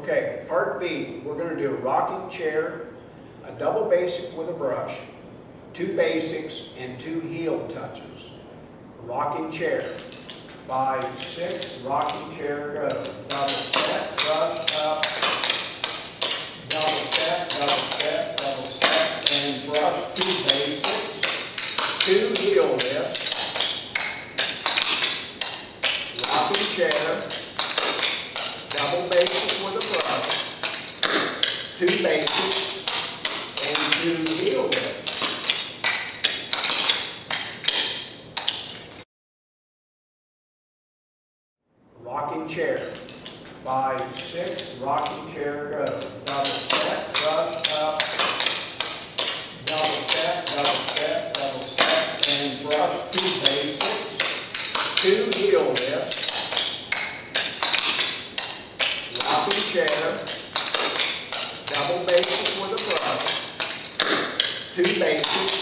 Okay, part B, we're going to do a rocking chair, a double basic with a brush, 2 basics, and 2 heel touches. Rocking chair. 5, 6, rocking chair, go. Double step, brush up. Double step, and brush 2 basics, 2 heel lifts. Rocking chair, double basic with a brush, 2 basics, and 2 heel lifts. Rocking chair. 5, 6, rocking chair, go. Double step, brush up. Double step, and brush 2 basics, 2 heel lifts. Rocking chair, double basic with a brush, 2 basics,